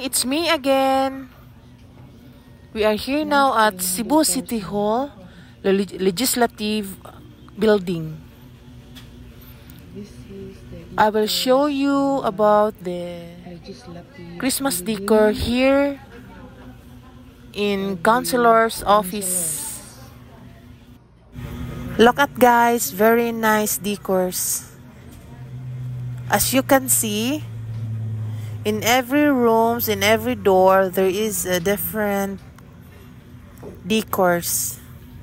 it's me again. We are here now at Cebu City Hall, the Legislative Building. I will show you about the Christmas decor here in Councilor's office. Look at guys, very nice decors. As you can see, in every rooms, in every door, there is a different decors.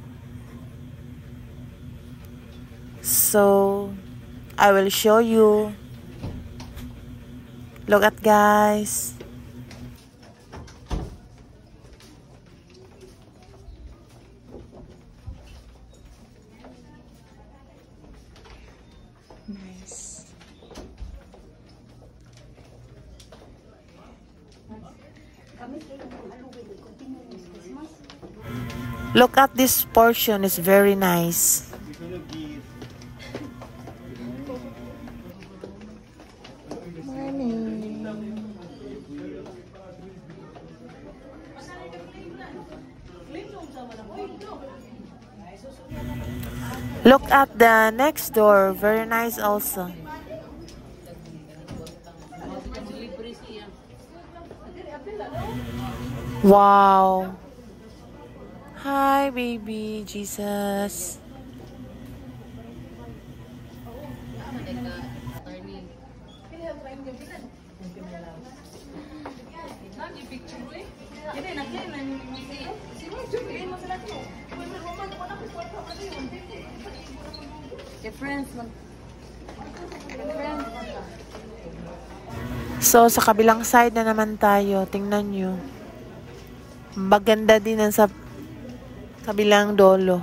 So I will show you. Look at guys. Nice. Look at this portion, it's very nice. Look at the next door, very nice also. Wow. Hi baby Jesus. So sa kabilang side na naman tayo, tingnan nyo. Maganda din ang sa kabilang dolo.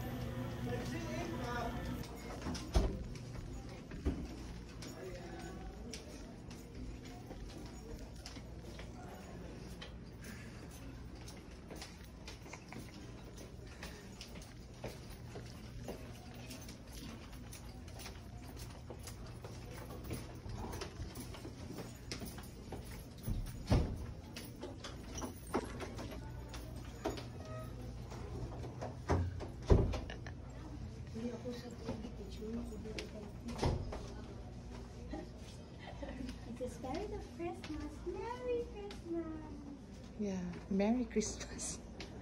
Merry Christmas. Yeah, Merry Christmas.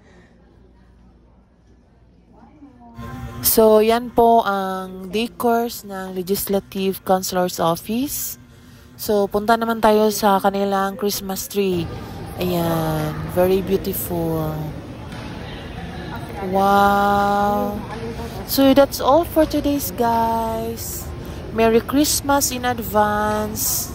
So, yan po ang decors ng Legislative Councilor's Office. So, punta naman tayo sa kanilang Christmas tree. Ayan, very beautiful. Wow. So, that's all for today's guys. Merry Christmas in advance.